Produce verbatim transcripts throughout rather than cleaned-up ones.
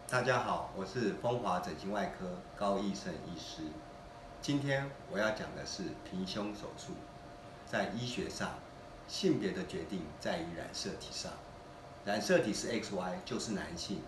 大家好，我是风华整形外科高义胜医师。今天我要讲的是平胸手术。在医学上，性别的决定在于染色体上，染色体是 X Y 就是男性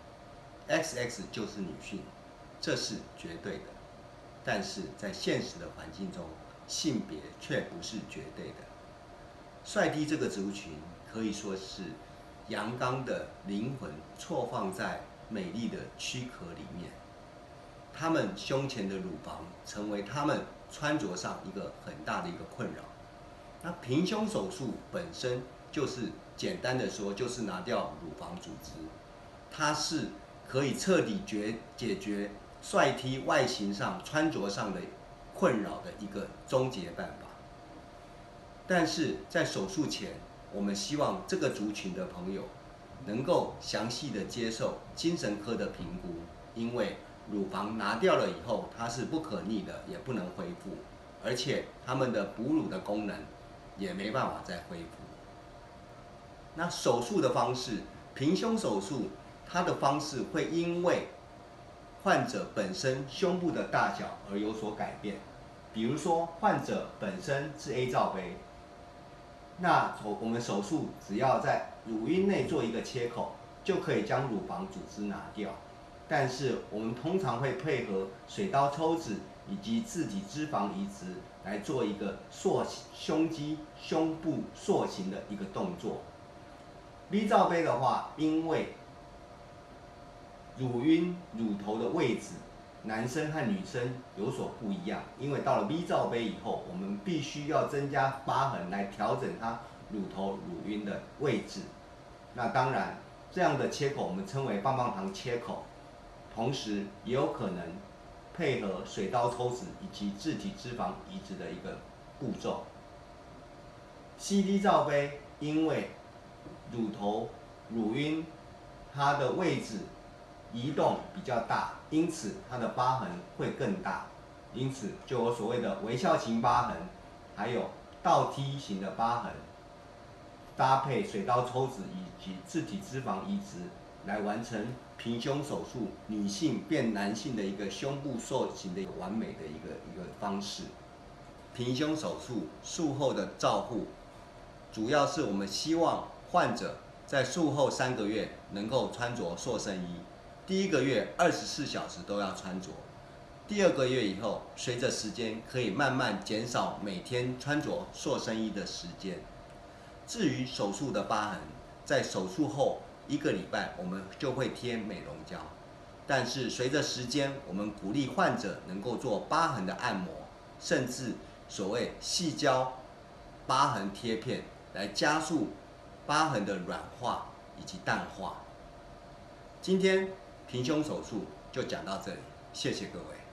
，X X 就是女性，这是绝对的。但是在现实的环境中，性别却不是绝对的。帅 D 这个族群可以说是阳刚的灵魂错放在美丽的躯壳里面，他们胸前的乳房成为他们穿着上一个很大的一个困扰。那平胸手术本身就是简单的说，就是拿掉乳房组织，它是可以彻底解解决帅 T 外形上穿着上的困扰的一个终结办法。但是在手术前，我们希望这个族群的朋友能够详细的接受精神科的评估，因为乳房拿掉了以后，它是不可逆的，也不能恢复，而且他们的哺乳的功能也没办法再恢复。那手术的方式，平胸手术，它的方式会因为患者本身胸部的大小而有所改变。比如说，患者本身是 A 罩杯，那我们手术只要在乳晕内做一个切口，就可以将乳房组织拿掉。但是我们通常会配合水刀抽脂以及自体脂肪移植来做一个塑胸肌、胸部塑形的一个动作。B 罩杯的话，因为乳晕、乳头的位置，男生和女生有所不一样，因为到了 V 罩杯以后，我们必须要增加疤痕来调整它乳头、乳晕的位置。那当然，这样的切口我们称为棒棒糖切口，同时也有可能配合水刀抽脂以及自体脂肪移植的一个步骤。C D 罩杯因为乳头、乳晕它的位置移动比较大，因此它的疤痕会更大，因此就有所谓的微笑型疤痕，还有倒梯形的疤痕，搭配水刀抽脂以及自体脂肪移植来完成平胸手术，女性变男性的一个胸部塑形的一个完美的一个一个方式。平胸手术术后的照护，主要是我们希望患者在术后三个月能够穿着塑身衣。第一个月二十四小时都要穿着，第二个月以后，随着时间可以慢慢减少每天穿着塑身衣的时间。至于手术的疤痕，在手术后一个礼拜我们就会贴美容胶，但是随着时间，我们鼓励患者能够做疤痕的按摩，甚至所谓细胶疤痕贴片，来加速疤痕的软化以及淡化。今天平胸手术就讲到这里，谢谢各位。